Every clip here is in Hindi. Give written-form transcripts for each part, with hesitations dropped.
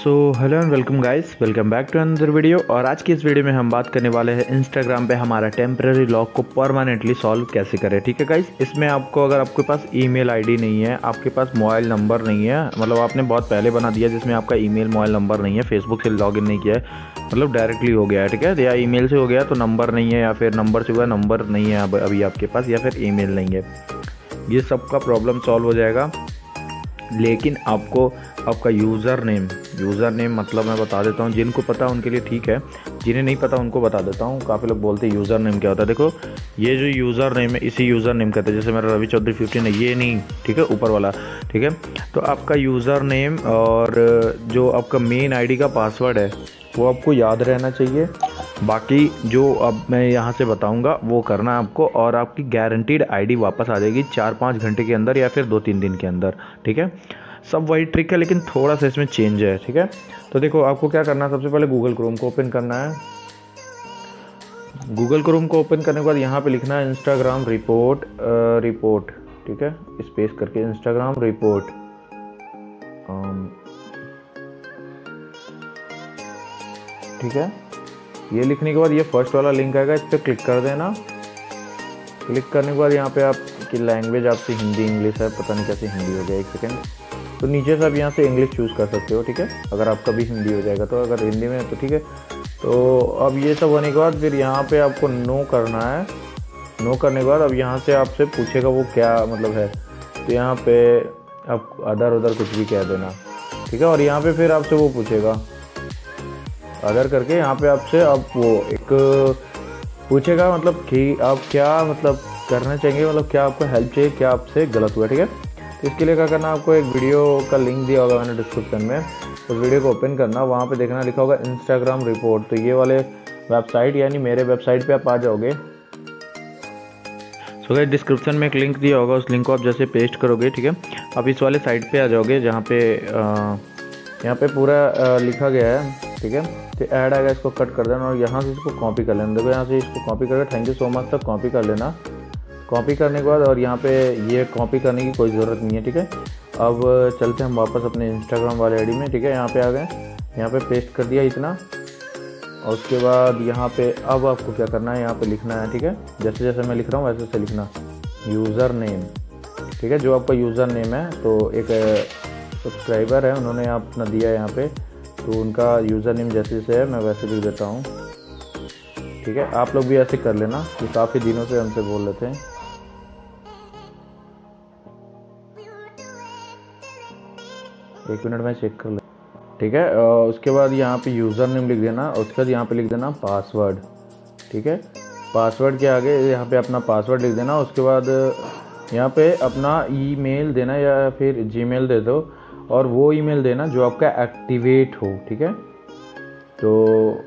So hello and welcome guys, welcome back to another video. और आज की इस वीडियो में हम बात करने वाले हैं इंस्टाग्राम पे हमारा टेम्पररी लॉक को परमानेंटली सॉल्व कैसे करें। ठीक है गाइस, इसमें आपको अगर आपके पास ईमेल आईडी नहीं है, आपके पास मोबाइल नंबर नहीं है, मतलब आपने बहुत पहले बना दिया जिसमें आपका ईमेल मोबाइल नंबर नहीं है, फेसबुक से लॉगिन नहीं किया है, मतलब डायरेक्टली हो गया है, ठीक है, या ईमेल से हो गया तो नंबर नहीं है, या फिर नंबर से हुआ नंबर नहीं है अभी आपके पास, या फिर ईमेल नहीं है, ये सबका प्रॉब्लम सॉल्व हो जाएगा। लेकिन आपको आपका यूज़र नेम मतलब मैं बता देता हूँ, जिनको पता उनके लिए ठीक है, जिन्हें नहीं पता उनको बता देता हूँ। काफ़ी लोग बोलते हैं यूज़र नेम क्या होता है। देखो, ये जो यूज़र नेम है इसी यूज़र नेम कहते हैं, जैसे मेरा रवि चौधरी 15 है, ये नहीं, ठीक है, ऊपर वाला, ठीक है। तो आपका यूज़र नेम और जो आपका मेन आईडी का पासवर्ड है वो आपको याद रहना चाहिए। बाकी जो अब मैं यहाँ से बताऊँगा वो करना है आपको, और आपकी गारंटीड आईडी वापस आ जाएगी 4-5 घंटे के अंदर या फिर 2-3 दिन के अंदर, ठीक है। सब वही ट्रिक है लेकिन थोड़ा सा इसमें चेंज है, ठीक है। तो देखो, आपको क्या करना है, सबसे पहले गूगल क्रोम को ओपन करना है। गूगल क्रोम को ओपन करने के बाद यहाँ पे लिखना है इंस्टाग्राम रिपोर्ट, ठीक है, स्पेस करके इंस्टाग्राम रिपोर्ट। ठीक है, ये लिखने के बाद ये फर्स्ट वाला लिंक आएगा, इस पर क्लिक कर देना। क्लिक करने के बाद यहाँ पे आपकी लैंग्वेज आपसे हिंदी इंग्लिश है, पता नहीं कैसे हिंदी हो गया, एक सेकेंड। तो नीचे से आप यहाँ से इंग्लिश चूज़ कर सकते हो, ठीक है, अगर आपका भी हिंदी हो जाएगा तो, अगर हिंदी में है तो ठीक है। तो अब ये सब होने के बाद फिर यहाँ पे आपको नो करना है। नो करने के बाद अब यहाँ से आपसे पूछेगा वो क्या मतलब है, तो यहाँ पे आप अदर कुछ भी कह देना, ठीक है। और यहाँ पे फिर आपसे वो पूछेगा अदर करके, यहाँ पे आपसे अब वो एक पूछेगा, मतलब कि आप क्या मतलब करना चाहेंगे, मतलब क्या आपको हेल्प चाहिए, क्या आपसे गलत हुआ, ठीक है। तो इसके लिए क्या करना, आपको एक वीडियो का लिंक दिया होगा मैंने डिस्क्रिप्शन में, उस वीडियो को ओपन करना, वहाँ पे देखना लिखा होगा इंस्टाग्राम रिपोर्ट। तो ये वाले वेबसाइट यानी मेरे वेबसाइट पे आप आ जाओगे। सो गाइस, डिस्क्रिप्शन में एक लिंक दिया होगा, उस लिंक को आप जैसे पेस्ट करोगे, ठीक है, आप इस वाले साइट पे आ जाओगे जहाँ पे यहाँ पे पूरा लिखा गया है, ठीक है। तो ऐड आएगा, इसको कट कर देना और यहाँ से इसको कॉपी कर लेना। देखो, यहाँ से इसको कॉपी करके थैंक यू सो मच तक कॉपी कर लेना। कॉपी करने के बाद और यहाँ पे ये कॉपी करने की कोई ज़रूरत नहीं है, ठीक है। अब चलते हैं हम वापस अपने इंस्टाग्राम वाले आईडी में, ठीक है। यहाँ पे आ गए, यहाँ पे पेस्ट कर दिया इतना, और उसके बाद यहाँ पे अब आपको क्या करना है, यहाँ पे लिखना है, ठीक है, जैसे जैसे मैं लिख रहा हूँ वैसे वैसे लिखना, यूज़र नेम, ठीक है, जो आपका यूज़र नेम है। तो एक सब्सक्राइबर है, उन्होंने अपना दिया है यहाँ पे, तो उनका यूज़र नेम जैसे जैसे है मैं वैसे लिख देता हूँ, ठीक है। आप लोग भी ऐसे कर लेना, ये काफ़ी दिनों से हमसे बोल रहे थे। एक मिनट में चेक कर ले, ठीक है। उसके बाद यहाँ पे यूज़र नेम लिख देना, और उसके बाद यहाँ पे लिख देना पासवर्ड, ठीक है। पासवर्ड के आगे यहाँ पे अपना पासवर्ड लिख देना। उसके बाद यहाँ पे अपना ईमेल देना, या फिर जीमेल दे दो, और वो ईमेल देना जो आपका एक्टिवेट हो, ठीक है। तो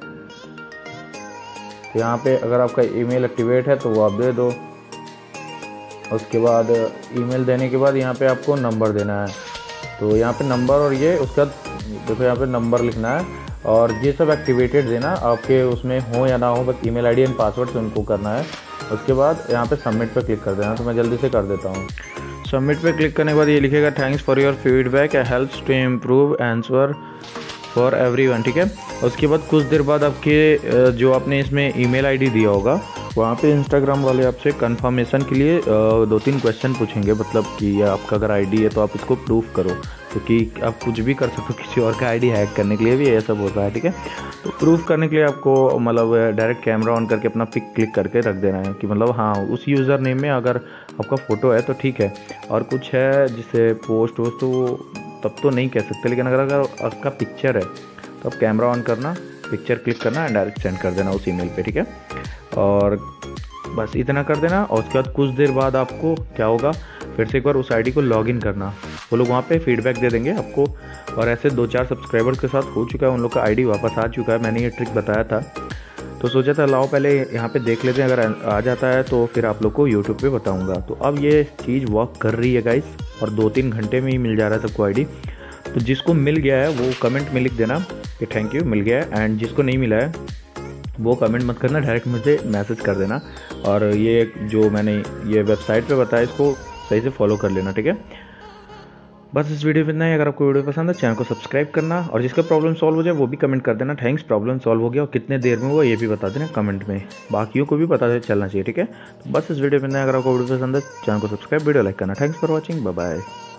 यहाँ पे अगर आपका ईमेल एक्टिवेट है तो वो आप दे दो। उसके बाद ईमेल देने के बाद यहाँ पे आपको नंबर देना है, तो यहाँ पे नंबर, और ये उसका देखो यहाँ पे नंबर लिखना है, और ये सब एक्टिवेटेड देना, आपके उसमें हो या ना हो, बस ईमेल आईडी एंड पासवर्ड से उनको करना है। उसके बाद यहाँ पे सबमिट पे क्लिक कर देना, तो मैं जल्दी से कर देता हूँ। सबमिट पे क्लिक करने के बाद ये लिखेगा thanks for your feedback, helps to improve answer for everyone, ठीक है। उसके बाद कुछ देर बाद आपके जो आपने इसमें ईमेल आईडी दिया होगा, वहाँ पे इंस्टाग्राम वाले आपसे कंफर्मेशन के लिए 2-3 क्वेश्चन पूछेंगे, मतलब कि आपका अगर आईडी है तो आप इसको प्रूफ करो, क्योंकि आप कुछ भी कर सकते हो, किसी और का आईडी हैक करने के लिए भी ये सब होता है, ठीक है। तो प्रूफ करने के लिए आपको मतलब डायरेक्ट कैमरा ऑन करके अपना पिक क्लिक करके रख देना है, कि मतलब हाँ उस यूज़र नेम में अगर आपका फ़ोटो है तो ठीक है, और कुछ है जिससे पोस्ट वोस्ट तो तब तो नहीं कह सकते, लेकिन अगर आपका पिक्चर है तो आप कैमरा ऑन करना, पिक्चर क्लिक करना एंड डायरेक्ट सेंड कर देना उस ईमेल पे, ठीक है। और बस इतना कर देना, और उसके बाद कुछ देर बाद आपको क्या होगा, फिर से एक बार उस आईडी को लॉगिन करना, वो लोग वहाँ पे फीडबैक दे देंगे आपको। और ऐसे 2-4 सब्सक्राइबर्स के साथ हो चुका है, उन लोग का आईडी वापस आ चुका है, मैंने ये ट्रिक बताया था, तो सोचा था लाओ पहले यहाँ पे देख लेते हैं, अगर आ जाता है तो फिर आप लोग को यूट्यूब पे बताऊँगा। तो अब ये चीज़ वर्क कर रही है गाइस, और 2-3 घंटे में ही मिल जा रहा है सबको आईडी। तो जिसको मिल गया है वो कमेंट में लिख देना कि थैंक यू मिल गया है, एंड जिसको नहीं मिला है वो कमेंट मत करना, डायरेक्ट मुझे मैसेज कर देना। और ये जो मैंने ये वेबसाइट पे बताया इसको सही से फॉलो कर लेना, ठीक है। बस इस वीडियो में इतना ही। अगर आपको वीडियो पसंद है चैनल को सब्सक्राइब करना, और जिसका प्रॉब्लम सॉल्व हो जाए वो भी कमेंट कर देना, थैंक्स प्रॉब्लम सॉल्व हो गया, और कितने देर में हुआ ये भी बता देना कमेंट में, बाकियों को भी पता चलना चाहिए, ठीक है। तो बस इस वीडियो में इतना ही। अगर आपको वीडियो पसंद है चैनल को सब्सक्राइब, वीडियो लाइक करना। Thanks for watching, bye bye.